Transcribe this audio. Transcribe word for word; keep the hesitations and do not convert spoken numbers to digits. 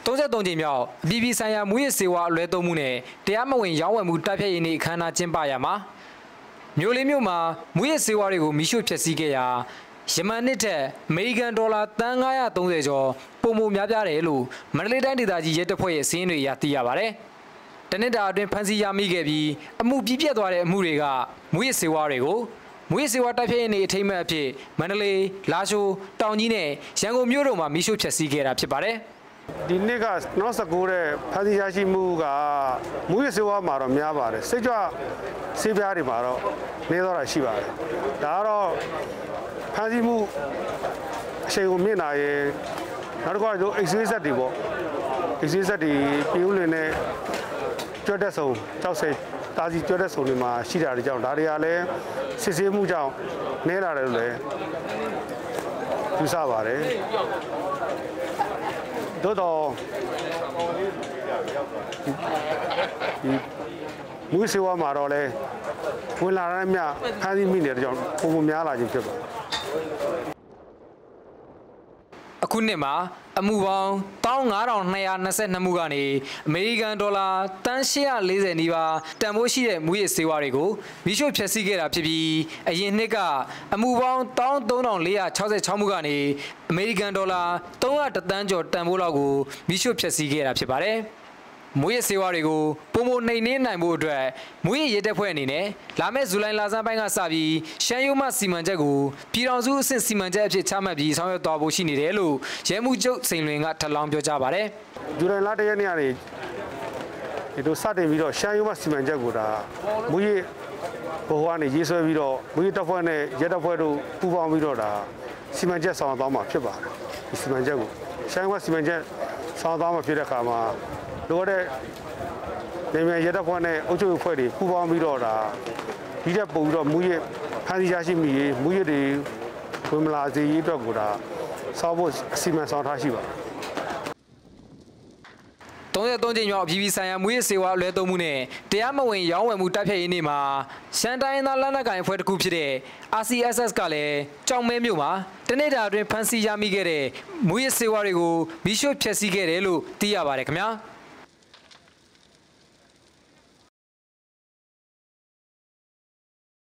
သုံးဆယ့်သုံးကြိမ်မြောက်အပြည်ပြည်ဆိုင်ရာမူရစ်ဆေးဝါးအလွဲသုံးမှုနဲ့တရားမဝင်ရောင်းဝယ်မှုတိုက်ဖျက်ရေးနေ့အခမ်းအနားကျင်းပရာမှာမြို့လေးမြို့မှာမူရစ်ဆေးဝါးတွေကိုမိရှုဖျက်ဆီးခဲ့ရာယမန်နှစ်ထက်အမေရိကန်ဒေါ်လာသန်းငါးရာသုံးဆယ်ကျော်ပိုမိုများပြားတယ်လို့မန္တလေးတိုင်းဒေသကြီးရဲတပ်ဖွဲ့ရဲ့စာရင်းတွေအရသိရပါတယ်။တနင်္လာအတွင်းဖမ်းဆီးရမိခဲ့ပြီးအမှုပြီးပြတ်သွားတဲ့အမှုတွေကမူရစ်ဆေးဝါးတွေကိုမူရစ်ဆေးဝါးတိုက်ဖျက်ရေးနေ့အထိမ်းအမှတ်အဖြစ်မန္တလေး၊လာရှိုး၊တောင်ကြီးနဲ့ရန်ကုန်မြို့တို့မှာမိရှုဖျက်ဆီးခဲ့တာဖြစ်ပါတယ်။ဒီနေ့ကနောက်ဆက်ကိုတဲ့ဖမ်းဆီးရရှိမှုကမူရစ်ဆေးဝါးမှာတော့များပါတယ်စိတ်ကြွဆေးပြားတွေမှာတော့နေတော့တာရှိပါတယ်ဒါကတော့ဖမ်းဆီးမှုအချိန်ကိုမြင့်လာရဲ့နောက်တစ်ခါကျတော့ X-ray ဆက်တွေပေါ့ X-ray ဆက်တွေပြည်ဦးလင်နဲ့ကြွတဲ့ဆုံကြောက်စိတ်တာစီကြွတဲ့ဆုံတွေမှာရှိတာတွေကြောင့်ဒါတွေကလည်းစစ်ဆေးမှုကြောင့်နေလာတယ်လို့လည်းယူဆပါတယ်တို့တော့မူးဆေးဝါးမှာတော့လဲဝင်လာတဲ့မြဖမ်းဆီးမိနေတဲ့ကြောင့်ပုံပုံများလာခြင်းဖြစ်ပါတယ်အခုနှစ်မှာအမှုပေါင်း၁၅၂၂၂မှုကနေအမေရိကန်ဒေါ်လာတန်း၈၄၀နီးပါးတန်ဖိုးရှိတဲ့မူရစ်ဆေးဝါးတွေကိုမိရှုဖျက်ဆီးခဲ့တာဖြစ်ပြီးအရင်နှစ်ကအမှုပေါင်း၁၃၄၆၆မှုကနေအမေရိကန်ဒေါ်လာ၃၀၁တန်းကျော်တန်ဖိုးလောက်ကိုမိရှုဖျက်ဆီးခဲ့တာဖြစ်ပါတယ်မူရစ်ဆေးဝါးတွေကိုပုံမနှိမ်နှင်းနိုင်ဖို့အတွက်မူရစ်ရဲတပ်ဖွဲ့အနေနဲ့လာမယ့်ဇူလိုင်လဆန်းပိုင်းကစပြီးရှမ်းရိုးမစီမံချက်ကိုပြည်ထောင်စုအဆင့်စီမံချက်အဖြစ်ချမှတ်ပြီးဆောင်ရွက်သွားဖို့ရှိနေတယ်လို့ရဲမှုချုပ်စိန်လွင်ကထပ်လောင်းပြောကြားပါတယ်ဇူလိုင်လတစ်ရက်နေ့ကနေဒီလိုစတင်ပြီးတော့ရှမ်းရိုးမစီမံချက်ကိုဒါမူရစ်ဘိုးကနေရေးဆွဲပြီးတော့မူရစ်တပ်ဖွဲ့နဲ့ရဲတပ်ဖွဲ့တို့ပူးပေါင်းပြီးတော့ဒါစီမံချက်ဆောင်ရွက်သွားမှာဖြစ်ပါတယ်ဒီစီမံချက်ကိုရှမ်းရိုးမစီမံချက်ဆောင်ရွက်သွားမှာဖြစ်တဲ့အခါမှာလိုတဲ့နေမြရဲတပ်ဖွဲ့နဲ့အုပ်ချုပ်ရေးဖွဲ့တွေပူးပေါင်းပြီးတော့ဒါဒီတက်ပုံပြီးတော့မူရစ်ဖမ်းဆီးရရှိမိရေးမူရစ်တွေဝင်မလာစေရေးအတွက်ကိုဒါစောင့်ဖို့အစီအမံဆောင်ထားရှိပါတယ်သုံးဆယ့်သုံးကြိမ်မြောက်အပြည်ပြည်ဆိုင်ရာမူရစ်ဆေးဝါးအလွဲသုံးမှုနဲ့တရားမဝင်ရောင်းဝယ်မှုတိုက်ဖျက်ရေးနေ့မှာရှမ်းတိုင်းသားလက်နက်ကိုင်အဖွဲ့တစ်ခုဖြစ်တဲ့ R C S S ကလည်းကြောင်မဲမြို့မှာတနေ့တာအတွင်းဖမ်းဆီးရမိခဲ့တဲ့မူရစ်ဆေးဝါးတွေကိုမိရှုဖျက်ဆီးခဲ့တယ်လို့သိရပါတယ်ခင်ဗျာ။